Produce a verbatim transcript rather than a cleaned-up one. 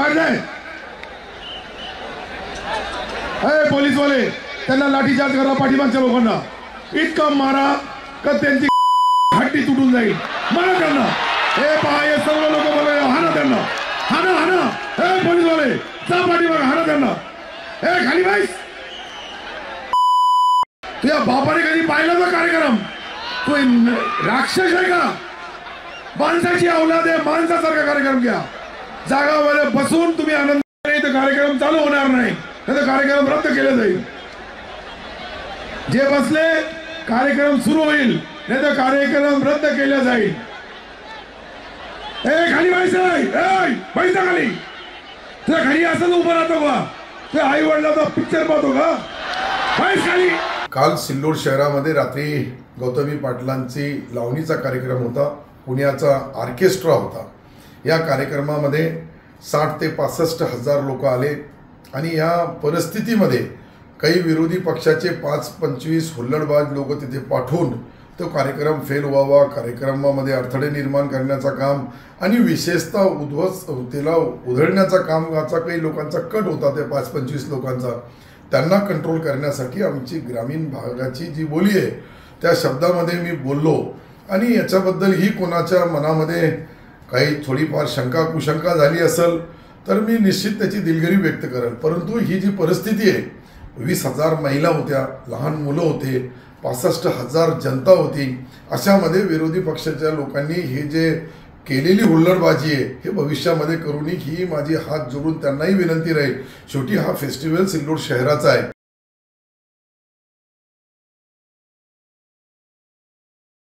बाहेर जाय. हे पोलीसवाले त्यांना लाठीचार्ज करा पाठीमागच्या लोकांना. इतका मारा का त्यांची हड्डी तुटून जाईल. मारा त्यांना. हे पहा हे सर्व लोक बोलले हाना त्यांना. हाना हाना. हे पोलीसवाले जा पाठीमाग हाना त्यांना. हे खाली बाईस. तुझ्या बापाने कधी पाहिला का कार्यक्रम? तू राक्षस आहे का? माणसाची औलाद आहे. माणसासारखा कार्यक्रम घ्या. जागावर बसून तुम्ही आनंद नाही तर कार्यक्रम चालू होणार नाही. नाही तर कार्यक्रम रद्द केला जाईल. जे बसले कार्यक्रम सुरू होईल नाही तर कार्यक्रम रद्द केला जाईल. ए खाली व्हायचं. पैसा खाली. तुझ्या खाली असं उभं राहतो का? तुझ्या आई वडिलाचा पिक्चर पाहतो का? व्हायच खाली. काल सिल्लोड शहरामध्ये रात्री गौतमी पाटलांची लावणीचा कार्यक्रम होता. पुण्याचा ऑर्केस्ट्रा होता. या कार्यक्रमामध्ये साठ ते पासष्ट हजार लोक आले आणि या परिस्थितीमध्ये काही विरोधी पक्षाचे पाच पंचवीस हुल्लडबाज लोक तिथे पाठवून तो कार्यक्रम फेल व्हावा, कार्यक्रमामध्ये अडथळे निर्माण करण्याचा काम आणि विशेषतः उद्ध्वस्ततेला उधळण्याचा कामाचा काही लोकांचा कट होता. त्या पाच पंचवीस लोकांचा त्यांना कंट्रोल करण्यासाठी आमची ग्रामीण भागाची जी बोली आहे त्या शब्दामध्ये मी बोललो आणि याच्याबद्दल ही कोणाच्या मनामध्ये काही थोडीफार शंका कुशंका झाली असेल तर मी निश्चित त्याची दिलगिरी व्यक्त करेल. परंतु ही जी परिस्थिती आहे, वीस हजार महिला होत्या, लहान मुलं होते, पासष्ट हजार जनता होती. अशामध्ये विरोधी पक्षाच्या लोकांनी हे जे केलेली हुल्लडबाजी आहे हे भविष्यामध्ये करू नये ही माझी हात जोडून त्यांनाही विनंती राहील. शेवटी हा फेस्टिवल सिल्लोड शहराचा आहे.